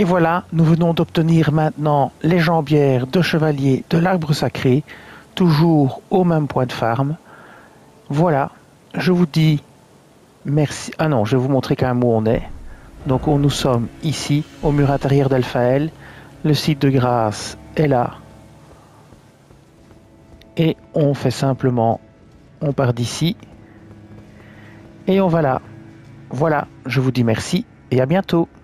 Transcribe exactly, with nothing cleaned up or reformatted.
Et voilà, nous venons d'obtenir maintenant les jambières de chevalier de l'arbre sacré, toujours au même point de farm. Voilà, je vous dis merci. Ah non, je vais vous montrer quand même où on est. Donc on, nous sommes ici, au mur intérieur d'Alphaël. Le site de Grasse est là. Et on fait simplement, on part d'ici. Et on va là. Voilà, je vous dis merci et à bientôt.